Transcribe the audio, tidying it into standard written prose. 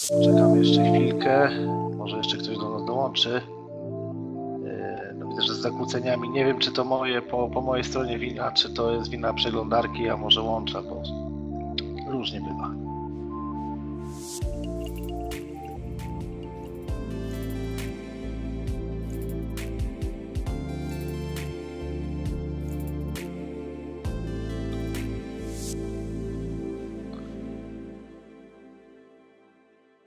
Czekamy jeszcze chwilkę. Może jeszcze ktoś do nas dołączy. No widzę, że z zakłóceniami. Nie wiem, czy to po mojej stronie wina, czy to jest wina przeglądarki, a może łącza, bo różnie bywa.